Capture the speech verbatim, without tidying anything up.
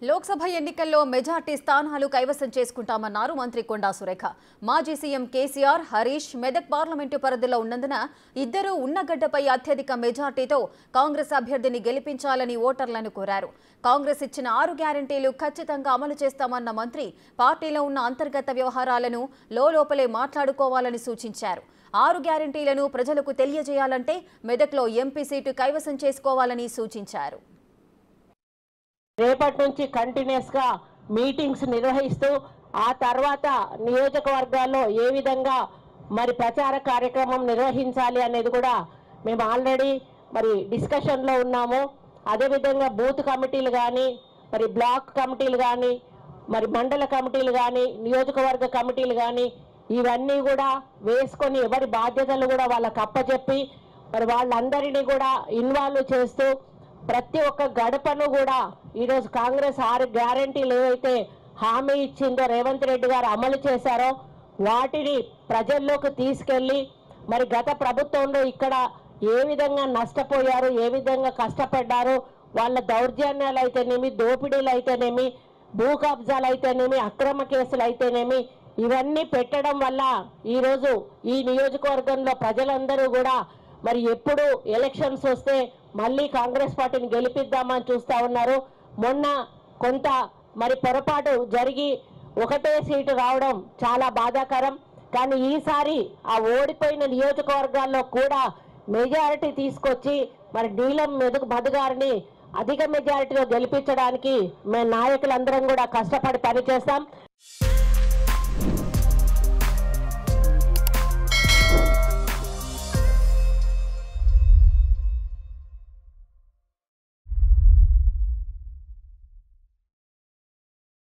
లోక్సభ ఎన్నికల్లో మెజార్టీ స్థానాలు కైవసం చేసుకుంటామన్నారు మంత్రి కొండా సురేఖ. మాజీ సీఎం కేసీఆర్, హరీష్ మెదక్ పార్లమెంటు పరిధిలో ఉన్నందున ఇద్దరూ ఉన్నగడ్డపై అత్యధిక మెజార్టీతో కాంగ్రెస్ అభ్యర్థిని గెలిపించాలని ఓటర్లను కోరారు. కాంగ్రెస్ ఇచ్చిన ఆరు గ్యారంటీలు ఖచ్చితంగా అమలు చేస్తామన్న మంత్రి పార్టీలో ఉన్న అంతర్గత వ్యవహారాలను లోలోపలే మాట్లాడుకోవాలని సూచించారు. ఆరు గ్యారంటీలను ప్రజలకు తెలియజేయాలంటే మెదక్లో ఎంపీ సీటు కైవసం చేసుకోవాలని సూచించారు. రేపటి నుంచి కంటిన్యూస్ గా మీటింగ్స్ నిర్వహిస్తూ ఆ తర్వాత నియోజకవర్గాల్లో ఏ విధంగా మరి ప్రచార కార్యక్రమం నిర్వహించాలి అనేది కూడా మేము ఆల్రెడీ మరి డిస్కషన్లో ఉన్నాము. అదేవిధంగా బూత్ కమిటీలు కానీ మరి బ్లాక్ కమిటీలు కానీ మరి మండల కమిటీలు కానీ నియోజకవర్గ కమిటీలు కానీ ఇవన్నీ కూడా వేసుకొని ఎవరి బాధ్యతలు కూడా వాళ్ళకి అప్పచెప్పి మరి వాళ్ళందరినీ కూడా ఇన్వాల్వ్ చేస్తూ ప్రతి ఒక్క గడపను కూడా ఈరోజు కాంగ్రెస్ ఆరు గ్యారంటీలు ఏవైతే హామీ ఇచ్చిందో రేవంత్ రెడ్డి గారు అమలు చేశారో వాటిని ప్రజల్లోకి తీసుకెళ్ళి మరి గత ప్రభుత్వంలో ఇక్కడ ఏ విధంగా నష్టపోయారు, ఏ విధంగా కష్టపడ్డారు, వాళ్ళ దౌర్జన్యాలు అయితేనేమి, దోపిడీలు అయితేనేమి, భూ కబ్జాలు అయితేనేమి, అక్రమ కేసులు అయితేనేమి ఇవన్నీ పెట్టడం వల్ల ఈరోజు ఈ నియోజకవర్గంలో ప్రజలందరూ కూడా మరి ఎప్పుడు ఎలక్షన్స్ వస్తే మళ్ళీ కాంగ్రెస్ పార్టీని గెలిపిద్దామని చూస్తూ ఉన్నారు. మొన్న కొంత మరి పొరపాటు జరిగి ఒకటే సీటు రావడం చాలా బాధాకరం. కానీ ఈసారి ఆ ఓడిపోయిన నియోజకవర్గాల్లో కూడా మెజారిటీ తీసుకొచ్చి మరి నీలం మెదుగు మధుగారిని అధిక మెజారిటీలో గెలిపించడానికి మేము నాయకులందరం కూడా కష్టపడి పనిచేస్తాం.